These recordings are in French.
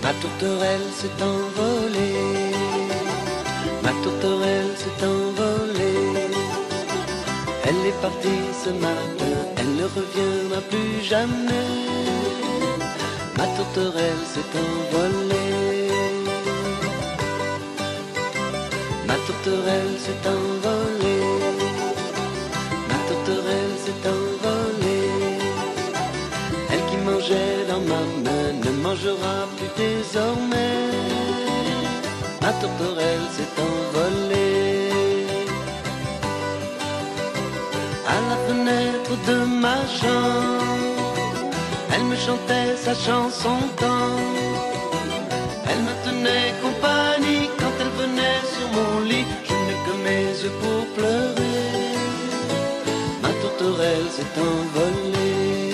Ma tourterelle s'est envolée, ma tourterelle s'est envolée. Elle est partie ce matin, elle ne reviendra plus jamais. Ma tourterelle s'est envolée, ma tourterelle s'est envolée, ma tourterelle s'est envolée. Elle qui mangeait dans ma main ne mangera plus désormais. Ma tourterelle s'est envolée. À la fenêtre de ma chambre, elle me chantait sa chanson tendre. Elle me tenait compagnie quand elle venait sur mon lit. Je n'ai que mes yeux pour pleurer. Ma tourterelle s'est envolée.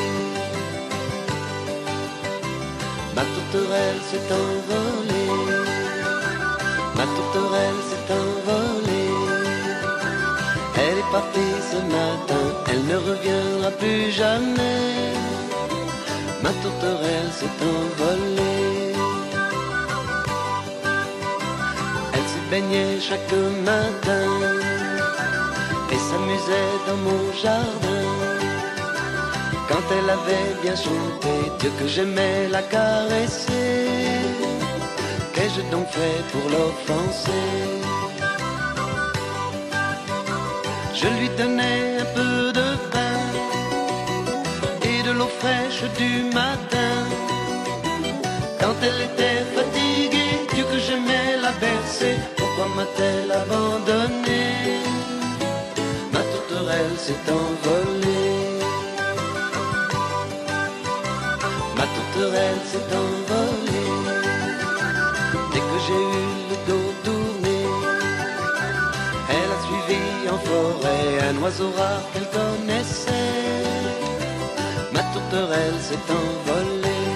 Ma tourterelle s'est envolée. Ma tourterelle s'est envolée. Elle est partie ce matin, elle ne reviendra plus jamais. Ma tourterelle s'est envolée. Elle se baignait chaque matin et s'amusait dans mon jardin. Quand elle avait bien chanté, Dieu que j'aimais la caresser. Qu'ai-je donc fait pour l'offenser? Je lui donnais un peu de pain et de l'eau fraîche du matin. Quand elle était fatiguée, Dieu que j'aimais la bercer. Pourquoi m'a-t-elle abandonné? Ma tourterelle s'est envolée. Ma tourterelle s'est envolée. Dès que j'ai eu le dos tourné, elle a suivi en forêt un oiseau rare qu'elle connaissait. Ma tourterelle s'est envolée.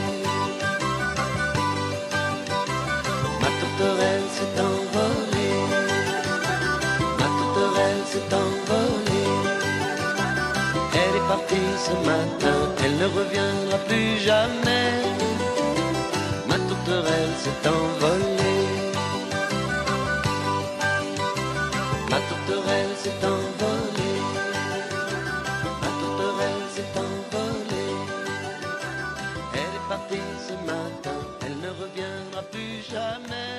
Ma tourterelle s'est envolée. Ma tourterelle s'est envolée. Elle est partie ce matin, elle ne reviendra plus jamais. Ma tourterelle s'est envolée. Ma tourterelle s'est envolée. Ma tourterelle s'est envolée. Elle est partie ce matin, elle ne reviendra plus jamais.